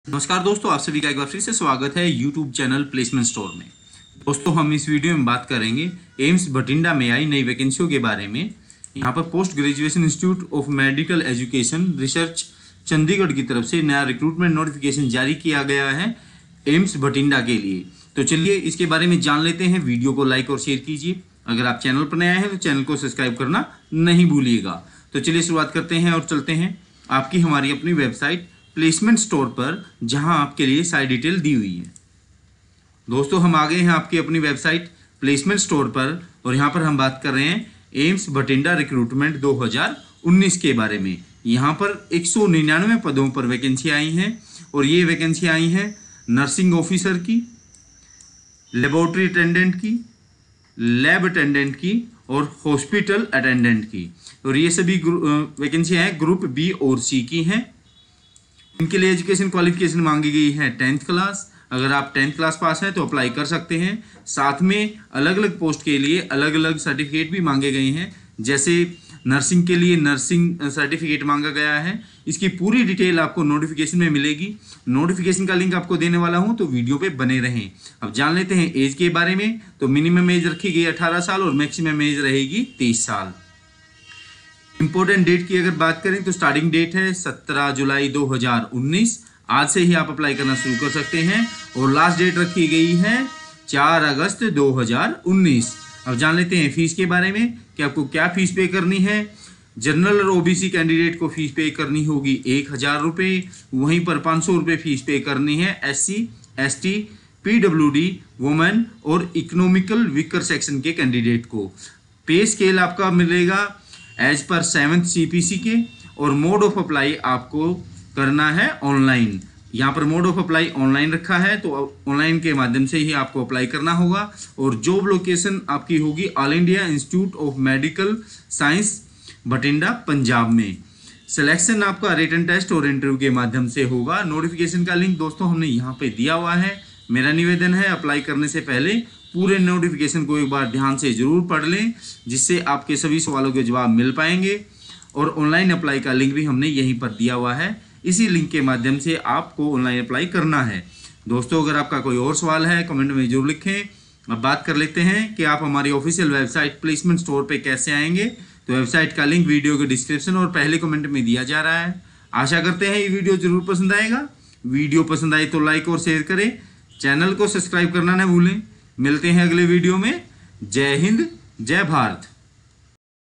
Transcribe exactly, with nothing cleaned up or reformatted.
नमस्कार दोस्तों, आप सभी का एक बार फिर से स्वागत है यूट्यूब चैनल प्लेसमेंट स्टोर में। दोस्तों, हम इस वीडियो में बात करेंगे एम्स बठिंडा में आई नई वैकेंसियों के बारे में। यहाँ पर post graduation institute of medical education research Chandigarh की तरफ से नया रिक्रूटमेंट नोटिफिकेशन जारी किया गया है एम्स बठिंडा के लिए। तो चलिए इसके बारे में जान लेते हैं। वीडियो को लाइक और शेयर कीजिए। अगर आप चैनल पर नए आए हैं तो चैनल को सब्सक्राइब करना नहीं भूलिएगा। तो चलिए शुरुआत करते हैं और चलते हैं आपकी हमारी अपनी वेबसाइट प्लेसमेंट स्टोर पर, जहां आपके लिए सारी डिटेल दी हुई है। दोस्तों, हम आ गए हैं आपकी अपनी वेबसाइट प्लेसमेंट स्टोर पर और यहां पर हम बात कर रहे हैं एम्स बठिंडा रिक्रूटमेंट दो हज़ार उन्नीस के बारे में। यहां पर एक सौ निन्यानवे पदों पर वैकेंसी आई हैं और ये वैकेंसी आई हैं नर्सिंग ऑफिसर की, लेबोरेटरी अटेंडेंट की, लैब अटेंडेंट की और हॉस्पिटल अटेंडेंट की। और ये सभी वैकेंसियां हैं ग्रुप बी और सी की हैं। इनके लिए एजुकेशन क्वालिफिकेशन मांगी गई है टेंथ क्लास। अगर आप टेंथ क्लास पास हैं तो अप्लाई कर सकते हैं। साथ में अलग अलग पोस्ट के लिए अलग अलग सर्टिफिकेट भी मांगे गए हैं। जैसे नर्सिंग के लिए नर्सिंग सर्टिफिकेट मांगा गया है। इसकी पूरी डिटेल आपको नोटिफिकेशन में मिलेगी। नोटिफिकेशन का लिंक आपको देने वाला हूं, तो वीडियो पे बने रहें। अब जान लेते हैं एज के बारे में। तो मिनिमम एज रखी गई अठारह साल और मैक्सिमम एज रहेगी तेईस साल। इंपॉर्टेंट डेट की अगर बात करें तो स्टार्टिंग डेट है सत्रह जुलाई दो हज़ार उन्नीस। आज से ही आप अप्लाई करना शुरू कर सकते हैं और लास्ट डेट रखी गई है चार अगस्त दो हज़ार उन्नीस। अब जान लेते हैं फीस के बारे में कि आपको क्या फीस पे करनी है। जनरल और ओबीसी कैंडिडेट को फीस पे करनी होगी एक हजार रुपये। वहीं पर पाँच सौ रुपये फीस पे करनी है S C, S T, PWD, women और इकोनॉमिकल वीकर सेक्शन के कैंडिडेट को। पे स्केल आपका मिलेगा एज पर सेवंथ सीपीसी के और मोड ऑफ अप्लाई आपको करना है ऑनलाइन। यहाँ पर मोड ऑफ अप्लाई ऑनलाइन रखा है, तो ऑनलाइन के माध्यम से ही आपको अप्लाई करना होगा। और जॉब लोकेशन आपकी होगी all India institute of medical science Bathinda Punjab में। सिलेक्शन आपका रिटन टेस्ट और इंटरव्यू के माध्यम से होगा। नोटिफिकेशन का लिंक दोस्तों हमने यहाँ पे दिया हुआ है। मेरा निवेदन है अप्लाई करने से पहले पूरे नोटिफिकेशन को एक बार ध्यान से जरूर पढ़ लें, जिससे आपके सभी सवालों के जवाब मिल पाएंगे। और ऑनलाइन अप्लाई का लिंक भी हमने यहीं पर दिया हुआ है। इसी लिंक के माध्यम से आपको ऑनलाइन अप्लाई करना है। दोस्तों, अगर आपका कोई और सवाल है कमेंट में जरूर लिखें। अब बात कर लेते हैं कि आप हमारी ऑफिशियल वेबसाइट प्लेसमेंट स्टोर पे कैसे आएंगे। तो वेबसाइट का लिंक वीडियो के डिस्क्रिप्शन और पहले कमेंट में दिया जा रहा है। आशा करते हैं ये वीडियो जरूर पसंद आएगा। वीडियो पसंद आए तो लाइक और शेयर करें। चैनल को सब्सक्राइब करना न भूलें। मिलते हैं अगले वीडियो में। जय हिंद, जय भारत।